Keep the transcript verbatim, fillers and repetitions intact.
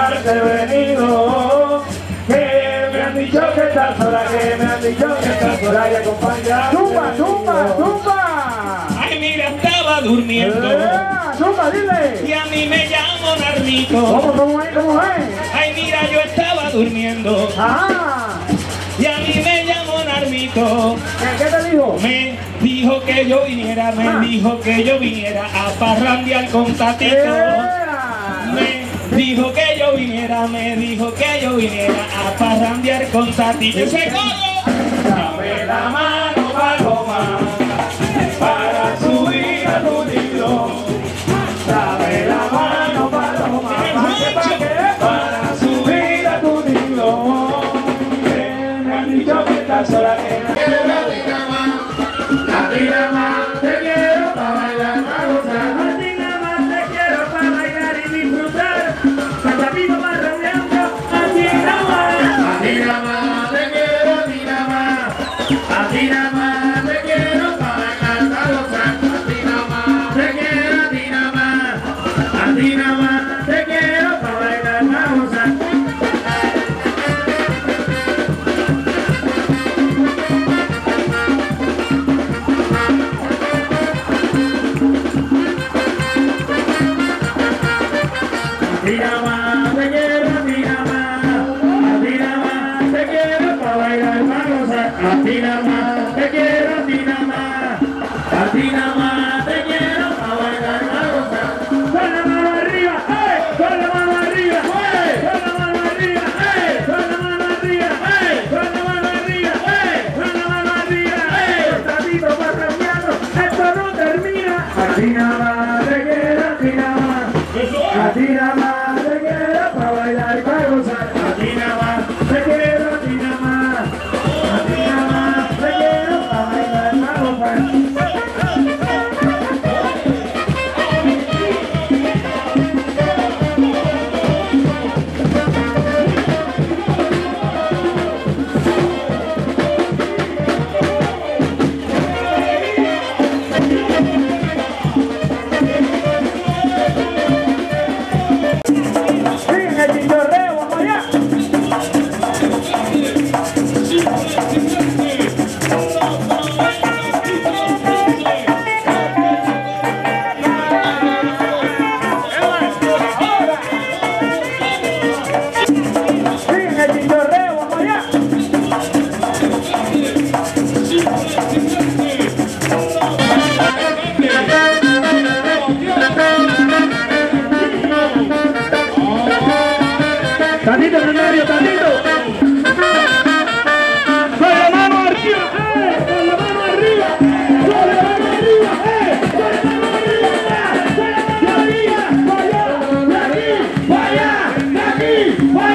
buscarte he venido. Que me han dicho que estás sola, que me han dicho que estás sola y acompañarte. ¡Zumba, zumba, zumba! Ay, mira, estaba durmiendo. ¡Eh! ¡Zumba, dile! Y a mí me llamo Narnito. ¿Cómo, cómo es, cómo es? Ay, mira, yo estaba durmiendo. ¡Ajá! Y a mí me llamo Narnito. ¿Qué, qué te dijo? Me dijo que yo viniera, me Ah. dijo que yo viniera a parrandear con Tatito. ¡Era! Me dijo que yo viniera, me dijo que yo viniera a parrandear con Tatito. ¡Ese coro! Dame la mano, paloma, para subir a tu nido. Dame la mano, paloma, pa' que, pa' que, para subir a tu nido. Que me han dicho que estás sola, que me quiero a ti nada más. A ti nada más te quiero pa' bailar, pa' gozar. A ti nada más te quiero para bailar y disfrutar. Cantapito parrandeando, a ti nada más. A ti nada más te quiero, a ti nada más. A ti nada más te quiero pa' bailar, pa' gozar. A ti nada más te quiero, a ti nada más. A ti nada más te quiero pa' bailar, pa' gozar. A ti nada más te quiero, a ti nada más. A ti nada más te quiero pa' bailar, pa' gozar. A ti nada más te quiero, a ti nada más. A ti nada más te quiero pa' bailar, pa' gozar. Con la mano arriba, ¡eh! Con la mano arriba, ¡eh! Con la mano arriba, ¡eh! Con la mano arriba, ¡eh! Con la mano arriba, ¡eh! Con la mano arriba, ¡eh! Tatito parrandeando, esto no termina. A ti nada más te quiero, a ti nada más. A ti nada más te quiero pa' bailar y pa' gozar. A ti nada más te quiero, a ti nada más. A ti nada más te quiero pa' bailar y pa' gozar. ¡Sigue el chichorreo, vamos allá! ¡Sigue el chichorreo, vamos allá! Tatito primario, Tatito. ¡Con la mano arriba, eh! ¡Con la mano arriba! ¡Con la mano arriba, eh! ¡Con la mano arriba! ¡Con la mano arriba! ¡Vaya! ¡De aquí! ¡Vaya! ¡De aquí! ¡Vaya!